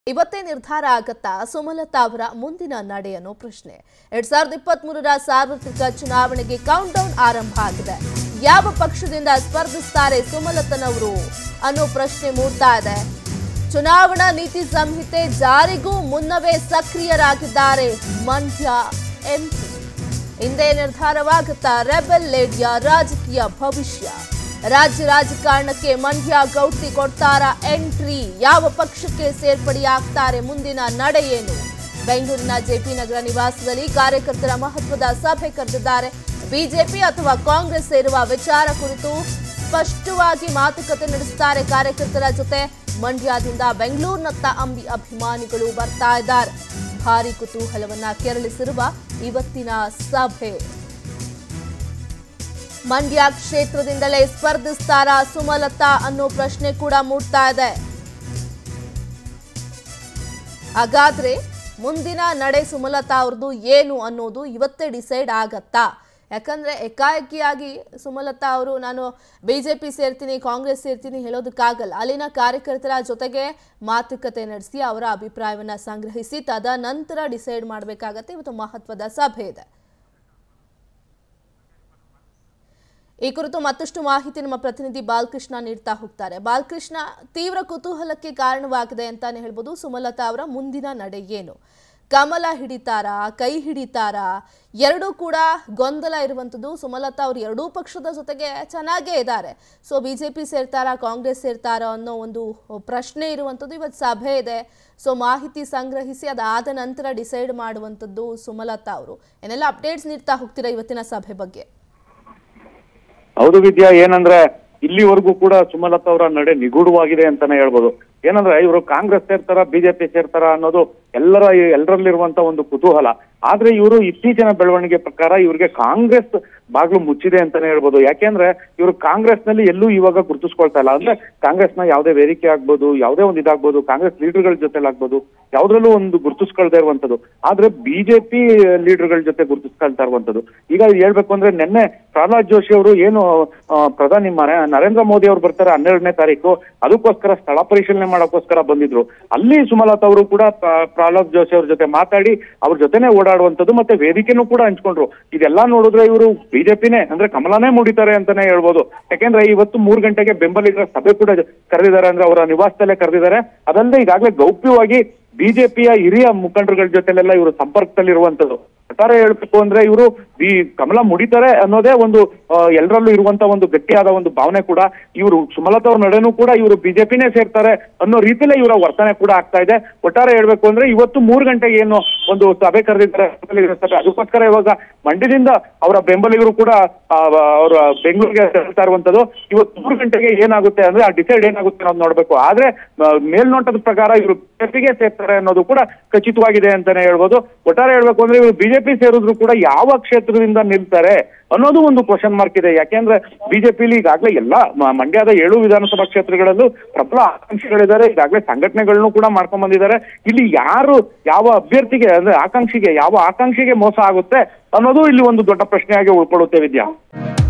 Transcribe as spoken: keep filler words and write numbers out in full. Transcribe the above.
ಇವತ್ತೇ ನಿರ್ಧಾರ ಆಗತ್ತಾ ಸುಮಲತಾ ಅವರ ಮುಂದಿನ ನಡೆ ಅನ್ನೋ ಪ್ರಶ್ನೆ. ಎರಡ್ ಸಾವಿರದ ಇಪ್ಪತ್ತ್ ಮೂರರ ಸಾರ್ವತ್ರಿಕ ಚುನಾವಣೆಗೆ ಕೌಂಟ್ ಡೌನ್ ಆರಂಭ ಆಗಿದೆ. ಯಾವ ಪಕ್ಷದಿಂದ ಸ್ಪರ್ಧಿಸುತ್ತಾರೆ ಸುಮಲತನವರು ಅನ್ನೋ ಪ್ರಶ್ನೆ ಮೂಡ್ತಾ ಇದೆ. ಚುನಾವಣಾ ನೀತಿ ಸಂಹಿತೆ ಜಾರಿಗೂ ಮುನ್ನವೇ ಸಕ್ರಿಯರಾಗಿದ್ದಾರೆ ಮಂಡ್ಯ ಎಂಪಿ. ಇಂದೇ ನಿರ್ಧಾರವಾಗುತ್ತಾ ರೆಬೆಲ್ ಲೇಡಿಯ ರಾಜಕೀಯ ಭವಿಷ್ಯ. ರಾಜ್ಯ ರಾಜಕಾರಣಕ್ಕೆ ಮಂಡ್ಯ ಗೌಡ್ತಿ ಕೊಡ್ತಾರ ಎಂಟ್ರಿ? ಯಾವ ಪಕ್ಷಕ್ಕೆ ಸೇರ್ಪಡೆಯಾಗ್ತಾರೆ? ಮುಂದಿನ ನಡೆ ಏನು? ಬೆಂಗಳೂರಿನ ಜೆಪಿ ನಗರ ನಿವಾಸದಲ್ಲಿ ಕಾರ್ಯಕರ್ತರ ಮಹತ್ವದ ಸಭೆ ಕರೆದಿದ್ದಾರೆ. ಬಿಜೆಪಿ ಅಥವಾ ಕಾಂಗ್ರೆಸ್ ಸೇರುವ ವಿಚಾರ ಕುರಿತು ಸ್ಪಷ್ಟವಾಗಿ ಮಾತುಕತೆ ನಡೆಸುತ್ತಾರೆ ಕಾರ್ಯಕರ್ತರ ಜೊತೆ. ಮಂಡ್ಯದಿಂದ ಬೆಂಗಳೂರಿನತ್ತ ಅಂಬಿ ಅಭಿಮಾನಿಗಳು ಬರ್ತಾ ಇದ್ದಾರೆ. ಭಾರಿ ಕುತೂಹಲವನ್ನ ಕೆರಳಿಸಿರುವ ಇವತ್ತಿನ ಸಭೆ. ಮಂಡ್ಯ ಕ್ಷೇತ್ರದಿಂದಲೇ ಸ್ಪರ್ಧಿಸ್ತಾರಾ ಸುಮಲತಾ ಅನ್ನೋ ಪ್ರಶ್ನೆ ಕೂಡ ಮೂಡ್ತಾ ಇದೆ. ಹಾಗಾದ್ರೆ ಮುಂದಿನ ನಡೆ ಸುಮಲತಾ ಅವ್ರದ್ದು ಏನು ಅನ್ನೋದು ಇವತ್ತೇ ಡಿಸೈಡ್ ಆಗತ್ತಾ? ಯಾಕಂದ್ರೆ ಏಕಾಏಕಿಯಾಗಿ ಸುಮಲತಾ ಅವರು ನಾನು ಬಿಜೆಪಿ ಸೇರ್ತೀನಿ, ಕಾಂಗ್ರೆಸ್ ಸೇರ್ತೀನಿ ಹೇಳೋದಕ್ಕಾಗಲ್ಲ. ಅಲ್ಲಿನ ಕಾರ್ಯಕರ್ತರ ಜೊತೆಗೆ ಮಾತುಕತೆ ನಡೆಸಿ ಅವರ ಅಭಿಪ್ರಾಯವನ್ನ ಸಂಗ್ರಹಿಸಿ ತದನಂತರ ಡಿಸೈಡ್ ಮಾಡಬೇಕಾಗತ್ತೆ. ಇವತ್ತು ಮಹತ್ವದ ಸಭೆ ಇದೆ. ಈ ಕುರಿತು ಮತ್ತಷ್ಟು ಮಾಹಿತಿ ನಮ್ಮ ಪ್ರತಿನಿಧಿ ಬಾಲಕೃಷ್ಣ ನೀಡ್ತಾ ಹೋಗ್ತಾರೆ. ಬಾಲಕೃಷ್ಣ, ತೀವ್ರ ಕುತೂಹಲಕ್ಕೆ ಕಾರಣವಾಗಿದೆ ಅಂತಾನೆ ಹೇಳ್ಬೋದು ಸುಮಲತಾ ಅವರ ಮುಂದಿನ ನಡೆ ಏನು? ಕಮಲ ಹಿಡಿತಾರಾ, ಕೈ ಹಿಡಿತಾರಾ? ಎರಡೂ ಕೂಡ ಗೊಂದಲ ಇರುವಂಥದ್ದು. ಸುಮಲತಾ ಅವರು ಎರಡೂ ಪಕ್ಷದ ಜೊತೆಗೆ ಚೆನ್ನಾಗೇ ಇದ್ದಾರೆ. ಸೊ ಬಿಜೆಪಿ ಸೇರ್ತಾರಾ, ಕಾಂಗ್ರೆಸ್ ಸೇರ್ತಾರಾ ಅನ್ನೋ ಒಂದು ಪ್ರಶ್ನೆ ಇರುವಂಥದ್ದು. ಇವತ್ತು ಸಭೆ ಇದೆ. ಸೊ ಮಾಹಿತಿ ಸಂಗ್ರಹಿಸಿ ಅದಾದ ನಂತರ ಡಿಸೈಡ್ ಮಾಡುವಂಥದ್ದು ಸುಮಲತಾ ಅವರು. ಏನೆಲ್ಲ ಅಪ್ಡೇಟ್ಸ್ ನೀಡ್ತಾ ಹೋಗ್ತೀರಾ ಇವತ್ತಿನ ಸಭೆ ಬಗ್ಗೆ? ಹೌದು ವಿದ್ಯಾ, ಏನಂದ್ರೆ ಇಲ್ಲಿವರೆಗೂ ಕೂಡ ಸುಮಲತಾ ಅವರ ನಡೆ ನಿಗೂಢವಾಗಿದೆ ಅಂತಾನೆ ಹೇಳ್ಬೋದು. ಏನಂದ್ರೆ ಇವರು ಕಾಂಗ್ರೆಸ್ ಸೇರ್ತಾರ, ಬಿಜೆಪಿ ಸೇರ್ತಾರ ಅನ್ನೋದು ಎಲ್ಲರ ಎಲ್ಲರಲ್ಲಿರುವಂತ ಒಂದು ಕುತೂಹಲ. ಆದ್ರೆ ಇವರು ಇತ್ತೀಚಿನ ಬೆಳವಣಿಗೆ ಪ್ರಕಾರ ಇವ್ರಿಗೆ ಕಾಂಗ್ರೆಸ್ ಬಾಗ್ಲು ಮುಚ್ಚಿದೆ ಅಂತಾನೆ ಹೇಳ್ಬೋದು. ಯಾಕೆಂದ್ರೆ ಇವರು ಕಾಂಗ್ರೆಸ್ ನಲ್ಲಿ ಎಲ್ಲೂ ಇವಾಗ ಗುರುತಿಸ್ಕೊಳ್ತಾ ಇಲ್ಲ. ಅಂದ್ರೆ ಕಾಂಗ್ರೆಸ್ ನ ಯಾವುದೇ ವೇದಿಕೆ ಆಗ್ಬೋದು, ಯಾವುದೇ ಒಂದು ಇದಾಗ್ಬೋದು, ಕಾಂಗ್ರೆಸ್ ಲೀಡರ್ಗಳ ಜೊತೆ ಆಗ್ಬೋದು, ಯಾವ್ದ್ರಲ್ಲೂ ಒಂದು ಗುರುತಿಸ್ಕೊಳ್ತಾ ಇರುವಂತದ್ದು. ಆದ್ರೆ ಬಿಜೆಪಿ ಲೀಡರ್ಗಳ ಜೊತೆ ಗುರುತಿಸ್ಕೊಳ್ತಾ ಇರುವಂತದ್ದು. ಈಗ ಹೇಳ್ಬೇಕು ಅಂದ್ರೆ ನಿನ್ನೆ ಪ್ರಹ್ಲಾದ್ ಜೋಶಿ ಅವರು ಏನು ಪ್ರಧಾನಿ ನರೇಂದ್ರ ಮೋದಿ ಅವರು ಬರ್ತಾರೆ ಹನ್ನೆರಡನೇ ತಾರೀಕು, ಅದಕ್ಕೋಸ್ಕರ ಸ್ಥಳ ಪರಿಶೀಲನೆ ಮಾಡೋಕ್ಕೋಸ್ಕರ ಬಂದಿದ್ರು. ಅಲ್ಲಿ ಸುಮಲತಾ ಅವರು ಕೂಡ ಪ್ರಹ್ಲಾದ್ ಜೋಶಿ ಅವ್ರ ಜೊತೆ ಮಾತಾಡಿ ಅವ್ರ ಜೊತೆನೆ ಓಡಾಡುವಂಥದ್ದು, ಮತ್ತೆ ವೇದಿಕೆನೂ ಕೂಡ ಹಂಚ್ಕೊಂಡ್ರು. ಇದೆಲ್ಲಾ ನೋಡಿದ್ರೆ ಇವರು ಬಿಜೆಪಿನೇ ಅಂದ್ರೆ ಕಮಲನೇ ಮೂಡಿತಾರೆ ಅಂತಾನೆ ಹೇಳ್ಬೋದು. ಯಾಕೆಂದ್ರೆ ಇವತ್ತು ಮೂರ್ ಗಂಟೆಗೆ ಬೆಂಬಲಿಗರ ಸಭೆ ಕೂಡ ಕರೆದಿದ್ದಾರೆ, ಅಂದ್ರೆ ಅವರ ನಿವಾಸದಲ್ಲೇ ಕರೆದಿದ್ದಾರೆ. ಅದಲ್ಲದೆ ಈಗಾಗಲೇ ಗೌಪ್ಯವಾಗಿ ಬಿಜೆಪಿಯ ಹಿರಿಯ ಮುಖಂಡರುಗಳ ಜೊತೆಲೆಲ್ಲ ಇವರು ಸಂಪರ್ಕದಲ್ಲಿ ಇರುವಂತದ್ದು. ಒಟ್ಟಾರೆ ಹೇಳ್ಬೇಕು ಅಂದ್ರೆ ಇವರು ಈ ಕಮಲ ಮುಡಿತಾರೆ ಅನ್ನೋದೇ ಒಂದು ಎಲ್ಲರಲ್ಲೂ ಇರುವಂತ ಒಂದು ಗಟ್ಟಿಯಾದ ಒಂದು ಭಾವನೆ ಕೂಡ. ಇವರು ಸುಮಲತಾ ಅವ್ರ ನಡೆನೂ ಕೂಡ ಇವರು ಬಿಜೆಪಿನೇ ಸೇರ್ತಾರೆ ಅನ್ನೋ ರೀತಿಯಲ್ಲೇ ಇವರ ವರ್ತನೆ ಕೂಡ ಆಗ್ತಾ ಇದೆ. ಒಟ್ಟಾರೆ ಹೇಳ್ಬೇಕು ಅಂದ್ರೆ ಇವತ್ತು ಮೂರು ಗಂಟೆಗೆ ಏನು ಒಂದು ಸಭೆ ಕರೆದಿದ್ದಾರೆ, ಅದಕ್ಕೋಸ್ಕರ ಇವಾಗ ಮಂಡ್ಯದಿಂದ ಅವರ ಬೆಂಬಲಿಗರು ಕೂಡ ಅವರ ಬೆಂಗಳೂರಿಗೆ ತೆರಳ್ತಾ ಇರುವಂತದ್ದು. ಇವತ್ತು ಮೂರು ಗಂಟೆಗೆ ಏನಾಗುತ್ತೆ ಅಂದ್ರೆ ಆ ಡಿಸೈಡ್ ಏನಾಗುತ್ತೆ ಅನ್ನೋದು ನೋಡ್ಬೇಕು. ಆದ್ರೆ ಮೇಲ್ನೋಟದ ಪ್ರಕಾರ ಇವರು ಬಿಜೆಪಿಗೆ ಸೇರ್ತಾರೆ ಅನ್ನೋದು ಕೂಡ ಖಚಿತವಾಗಿದೆ ಅಂತಾನೆ ಹೇಳ್ಬೋದು. ಒಟ್ಟಾರೆ ಹೇಳ್ಬೇಕು ಅಂದ್ರೆ ಇವರು ಬಿಜೆಪಿ ಸೇರಿದ್ರು ಕೂಡ ಯಾವ ಕ್ಷೇತ್ರದಿಂದ ನಿಲ್ತಾರೆ ಅನ್ನೋದು ಒಂದು ಕ್ವಶನ್ ಮಾರ್ಕ್ ಇದೆ. ಯಾಕೆಂದ್ರೆ ಬಿಜೆಪಿಲಿ ಈಗಾಗಲೇ ಎಲ್ಲ ಮಂಡ್ಯದ ಏಳು ವಿಧಾನಸಭಾ ಕ್ಷೇತ್ರಗಳಲ್ಲೂ ಪ್ರಬಲ ಆಕಾಂಕ್ಷಿಗಳಿದ್ದಾರೆ. ಈಗಾಗಲೇ ಸಂಘಟನೆಗಳನ್ನು ಕೂಡ ಮಾಡ್ಕೊಂಡ್ ಬಂದಿದ್ದಾರೆ. ಇಲ್ಲಿ ಯಾರು ಯಾವ ಅಭ್ಯರ್ಥಿಗೆ ಅಂದ್ರೆ ಆಕಾಂಕ್ಷಿಗೆ ಯಾವ ಆಕಾಂಕ್ಷಿಗೆ ಮೋಸ ಆಗುತ್ತೆ ಅನ್ನೋದು ಇಲ್ಲಿ ಒಂದು ದೊಡ್ಡ ಪ್ರಶ್ನೆಯಾಗಿ ಉಳ್ಕೊಳ್ಳುತ್ತೆ ವಿದ್ಯಾ.